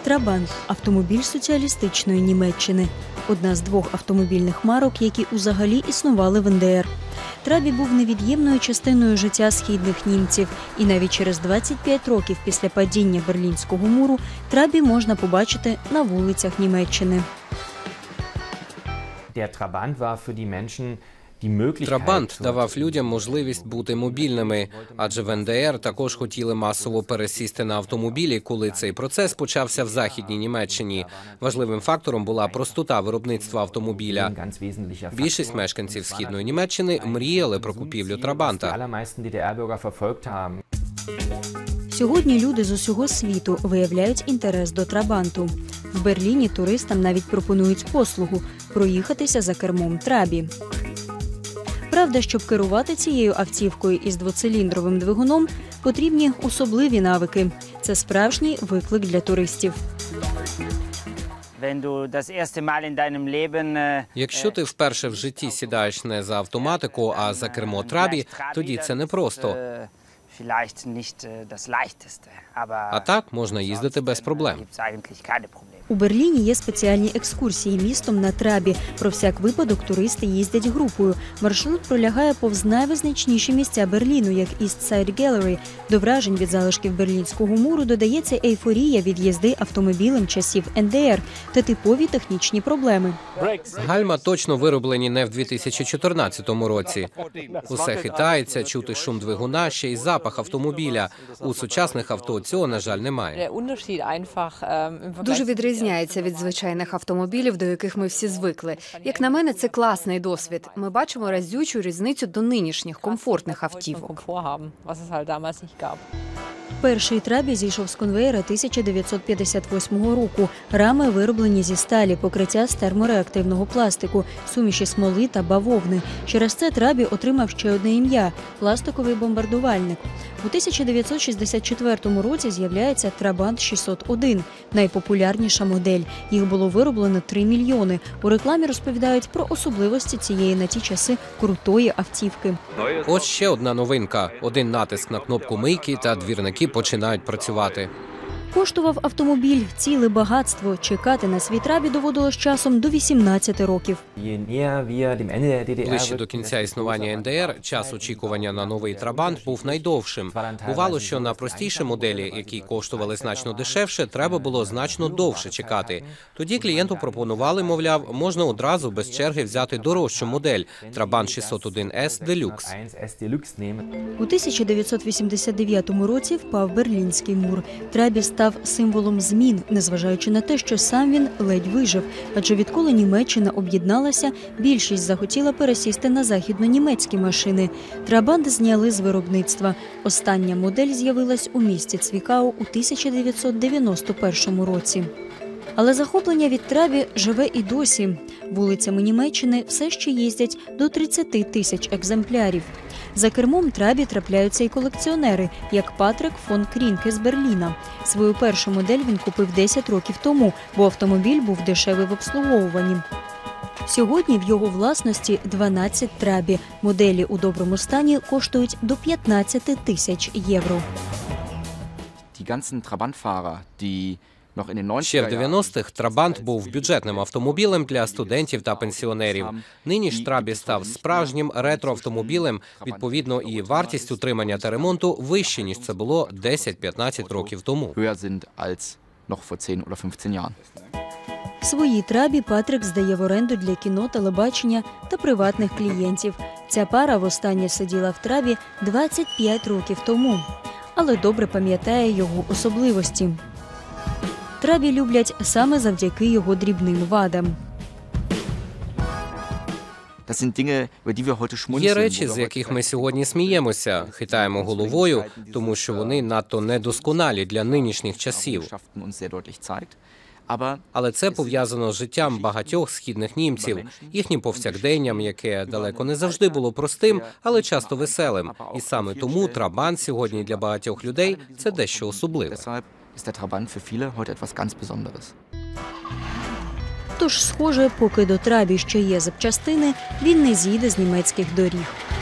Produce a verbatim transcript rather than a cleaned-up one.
Трабант – автомобіль соціалістичної Німеччини. Одна з двох автомобільних марок, які узагалі існували в ен де ер. Трабі був невід'ємною частиною життя східних німців. І навіть через двадцять п'ять років після падіння Берлінського муру Трабі можна побачити на вулицях Німеччини. Трабант давав людям можливість бути мобільними, адже в ен де ер також хотіли масово пересісти на автомобілі, коли цей процес почався в Західній Німеччині. Важливим фактором була простота виробництва автомобіля. Більшість мешканців Східної Німеччини мріяли про купівлю Трабанта. Сьогодні люди з усього світу виявляють інтерес до Трабанту. В Берліні туристам навіть пропонують послугу – проїхатися за кермом Трабі. Правда, щоб керувати цією автівкою із двоциліндровим двигуном, потрібні особливі навики. Це справжній виклик для туристів. Якщо ти вперше в житті сідаєш не за автоматику, а за кермо Трабі, тоді це непросто. А так можна їздити без проблем. У Берліні є спеціальні екскурсії містом на Трабі. Про всяк випадок туристи їздять групою. Маршрут пролягає повз найвизначніші місця Берліну, як East Side Gallery. До вражень від залишків Берлінського муру додається ейфорія від їзди автомобілем часів ен де ер та типові технічні проблеми. Гальма точно вироблені не в дві тисячі чотирнадцятому році. Усе хитається, чути шум двигуна, ще й запах автомобіля. У сучасних авто цього, на жаль, немає. Дуже відрізняється від звичайних автомобілів, до яких ми всі звикли. Як на мене, це класний досвід. Ми бачимо разючу різницю до нинішніх комфортних автівок. Перший Трабі зійшов з конвеєра тисяча дев'ятсот п'ятдесят восьмого року. Рами вироблені зі сталі, покриття з термореактивного пластику, суміші смоли та бавовни. Через це Трабі отримав ще одне ім'я – пластиковий бомбардувальник. У тисяча дев'ятсот шістдесят четвертому році з'являється Трабант шістсот один – найпопулярніша модель. Їх було вироблено три мільйони. У рекламі розповідають про особливості цієї на ті часи крутої автівки. Ось ще одна новинка. Один натиск на кнопку мийки та двірники починають працювати. Коштував автомобіль ціле багатство. Чекати на свій Трабі доводилось часом до вісімнадцяти років. Ближче до кінця існування ен де ер час очікування на новий Трабант був найдовшим. Бувало, що на простіші моделі, які коштували значно дешевше, треба було значно довше чекати. Тоді клієнту пропонували, мовляв, можна одразу без черги взяти дорожчу модель – Трабант шістсот один ес Делюкс. У тисяча дев'ятсот вісімдесят дев'ятому році впав Берлінський мур. Трабі став символом змін, незважаючи на те, що сам він ледь вижив. Адже відколи Німеччина об'єдналася, більшість захотіла пересісти на західно-німецькі машини. Трабант зняли з виробництва. Остання модель з'явилась у місті Цвікау у тисяча дев'ятсот дев'яносто першому році. Але захоплення від Трабі живе і досі. Вулицями Німеччини все ще їздять до тридцяти тисяч екземплярів. За кермом Трабі трапляються і колекціонери, як Патрик фон Крінке з Берліна. Свою першу модель він купив десять років тому, бо автомобіль був дешевий в обслуговуванні. Сьогодні в його власності дванадцять Трабі. Моделі у доброму стані коштують до п'ятнадцяти тисяч євро. Ще в дев'яностих Трабант був бюджетним автомобілем для студентів та пенсіонерів. Нині ж Трабі став справжнім ретро-автомобілем, відповідно і вартість утримання та ремонту вища, ніж це було десять-п'ятнадцять років тому. Свої Трабі Патрик здає в оренду для кіно, телебачення та приватних клієнтів. Ця пара востаннє сиділа в Трабі двадцять п'ять років тому, але добре пам'ятає його особливості. Трабі люблять саме завдяки його дрібним вадам. Є речі, з яких ми сьогодні сміємося, хитаємо головою, тому що вони надто недосконалі для нинішніх часів. Але це пов'язано з життям багатьох східних німців, їхнім повсякденням, яке далеко не завжди було простим, але часто веселим. І саме тому Трабант сьогодні для багатьох людей – це дещо особливе. Тож, схоже, поки до Трабі ще є запчастини, він не зійде з німецьких доріг.